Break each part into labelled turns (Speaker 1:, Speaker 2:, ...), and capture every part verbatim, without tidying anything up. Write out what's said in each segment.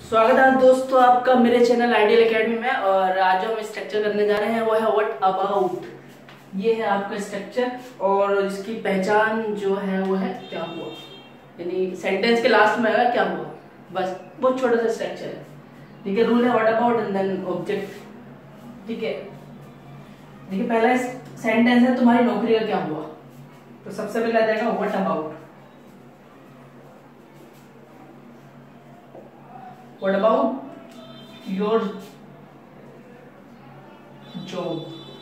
Speaker 1: स्वागत है दोस्तों आपका मेरे चैनल आइडियल एकेडमी में। और आज जो हम स्ट्रक्चर करने जा रहे हैं वो है व्हाट अबाउट। ये है आपका स्ट्रक्चर और इसकी पहचान जो है वो है क्या हुआ, यानी सेंटेंस के लास्ट में आएगा क्या हुआ, बस बहुत छोटा सा स्ट्रक्चर है। ठीक है, रूल है what about and then object. ठीक है, देखिए पहला सेंटेंस है तुम्हारी नौकरी का क्या हुआ, तो सबसे पहले आ जाएगा what about. What about your job?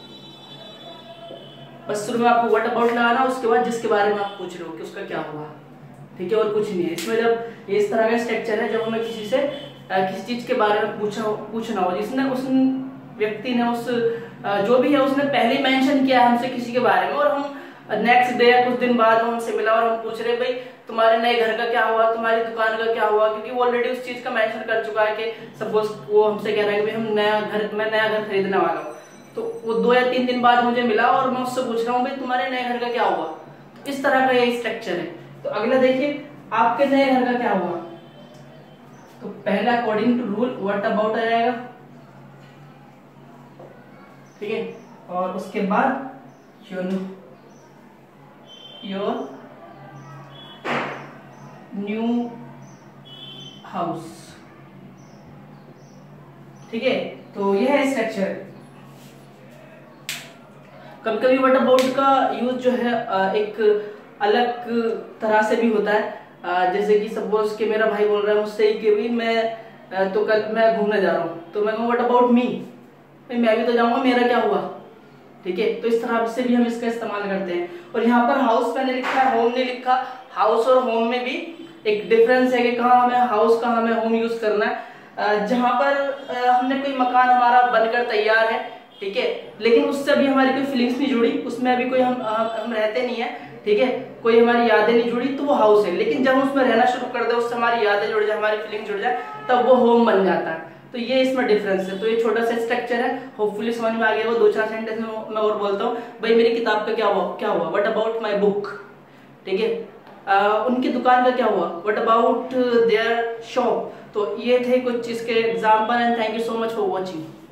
Speaker 1: बस शुरू में आपको what about लगाना, उसके बाद जिसके बारे में आप पूछ रहे हो कि उसका क्या हुआ। ठीक है, और कुछ नहीं है इसमें। जब ये इस तरह का स्ट्रक्चर है, जब हमें किसी से किसी चीज के बारे में पूछा पूछना हो, जिसने उस व्यक्ति ने उस जो भी है उसने पहले मेंशन किया है हमसे किसी के बारे में, और हम नेक्स्ट डे कुछ दिन बाद हमसे मिला और हम पूछ रहे भाई तुम्हारे नए घर का क्या हुआ, तुम्हारी दुकान का क्या हुआ, क्योंकि वो ऑलरेडी उस चीज का मेंशन कर चुका है कि सपोज वो हमसे कह रहा है कि हम नया घर मैं नया घर खरीदने वाला हूँ, तो वो दो या तीन दिन बाद मुझे मिला और मैं उससे पूछ रहा हूँ भाई तुम्हारे नए घर का क्या हुआ। तो इस तरह का ये स्ट्रक्चर है। तो अगला देखिए आपके नए घर का क्या हुआ, तो पहला according to rule what about आ जाएगा। ठीक है, और उसके बाद योर योर न्यू हाउस। ठीक है, तो यह है स्ट्रक्चर। कभी कभी व्हाट अबाउट का यूज जो है एक अलग तरह से भी होता है। जैसे कि सपोज कि मेरा भाई बोल रहा है मुझसे कि भी मैं तो कल मैं घूमने जा रहा हूं, तो मैं कहूँ व्हाट अबाउट मी, मैं भी तो जाऊंगा, मेरा क्या हुआ। ठीक है, तो इस तरह से भी हम इसका इस्तेमाल करते हैं। और यहाँ पर हाउस मैंने लिखा है, होम ने लिखा। हाउस और होम में भी एक डिफरेंस है कि कहाँ हमें हाउस कहाँ हमें होम यूज करना है। जहां पर हमने कोई मकान हमारा बनकर तैयार है, ठीक है, लेकिन उससे अभी हमारी कोई फीलिंग्स नहीं जुड़ी, उसमें अभी कोई हम हम रहते नहीं है, ठीक है, कोई हमारी यादें नहीं जुड़ी, तो वो हाउस है। लेकिन जब हम उसमें रहना शुरू कर दे, उससे हमारी यादें जुड़ जाए, हमारी फीलिंग जुड़ जाए, तब वो होम बन जाता है। तो ये इसमें डिफरेंस है। तो ये छोटा सा स्ट्रक्चर है, होपफुली समझ में आ गया। वो दो चार सेंटेंस में मैं और बोलता हूँ भाई मेरी किताब का क्या हुआ क्या हुआ व्हाट अबाउट माय बुक। ठीक है, Uh, उनकी दुकान का क्या हुआ व्हाट अबाउट देयर शॉप। तो ये थे कुछ इसके example and thank you so much for watching.